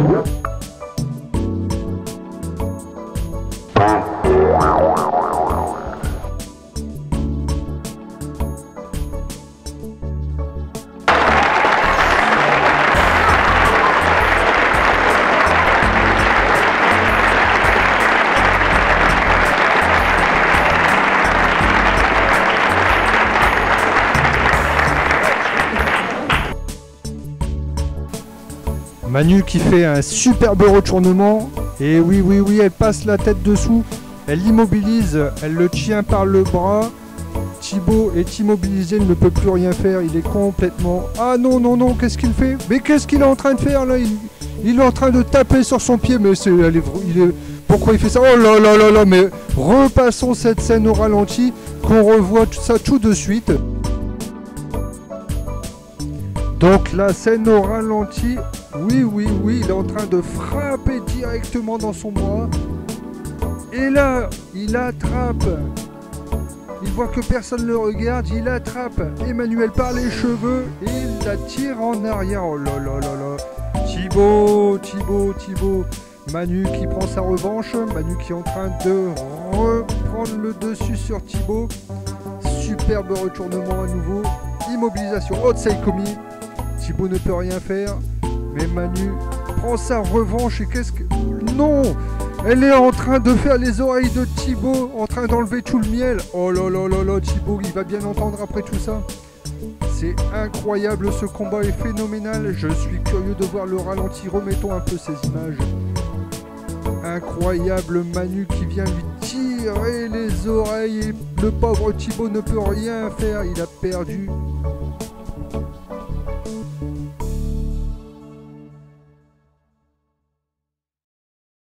Manu qui fait un superbe retournement. Et oui, oui, oui, elle passe la tête dessous. Elle l'immobilise, elle le tient par le bras. Thibaut est immobilisé, il ne peut plus rien faire. Il est complètement... Ah non, non, non, qu'est-ce qu'il fait? Mais qu'est-ce qu'il est en train de faire là? Il est en train de taper sur son pied. Mais pourquoi il fait ça? Oh là là là là. Mais repassons cette scène au ralenti, qu'on revoit ça tout de suite. Donc la scène au ralenti, oui, oui, oui, il est en train de frapper directement dans son bras. Et là, il attrape. Il voit que personne ne le regarde, il attrape Emmanuel par les cheveux et il la tire en arrière. Oh là là là là. Thibaut, Thibaut, Thibaut. Manu qui prend sa revanche. Manu qui est en train de reprendre le dessus sur Thibaut. Superbe retournement à nouveau. Immobilisation. Otsaikomi. Thibaut ne peut rien faire, mais Manu prend sa revanche et qu'est-ce que... Non! Elle est en train de faire les oreilles de Thibaut, en train d'enlever tout le miel. Oh là là là là, Thibaut, il va bien entendre après tout ça. C'est incroyable, ce combat est phénoménal. Je suis curieux de voir le ralenti, remettons un peu ces images. Incroyable, Manu qui vient lui tirer les oreilles et le pauvre Thibaut ne peut rien faire, il a perdu